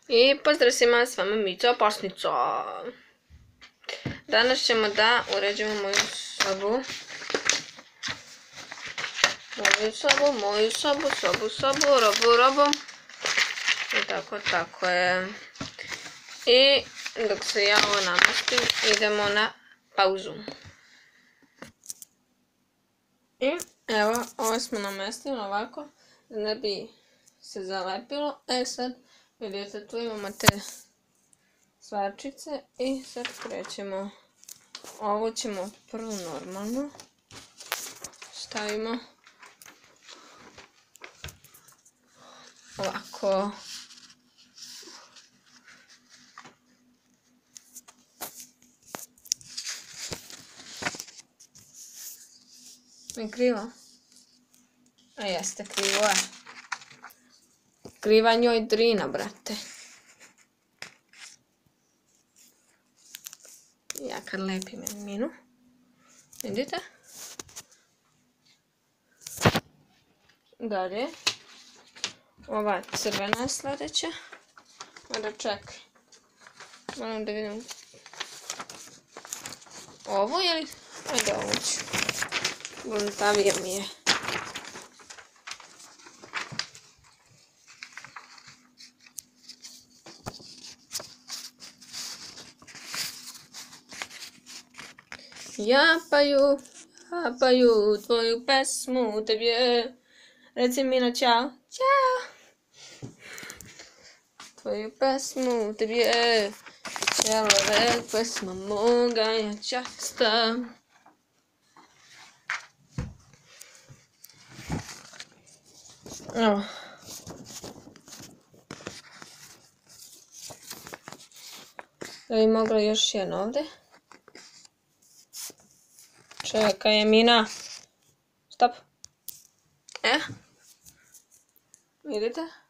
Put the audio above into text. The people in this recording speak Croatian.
I pozdrav svima, s vama Mica Opasnica. Danas ćemo da uređemo moju sobu. Robu. I tako je. I dok se ja ovo namestim, idemo na pauzu. I evo, ovo smo namestili ovako, da ne bi se zalepilo. Sad, vidite, tu imamo te stvarčice i sad krećemo. Ovo ćemo prvo normalno stavimo ovako. Mi krivo? A jeste, krivo je. Kriva njoj drina, brate. Ja kad lepim minu. Vidite? Dalje. Ova crvena je sljedeća. Mada čekaj. Moram da vidim. Ovo ili? Ajde ovo ću. Gruntavija mi je. Japaju tvoju pesmu tebje. Reci mi na čao. Ćao. Tvoju pesmu tebje. Jelove pesma moga ja časta. Evo. Da bi mogla još jedno ovdje. Čekaj, Mina. Stop. Vidite?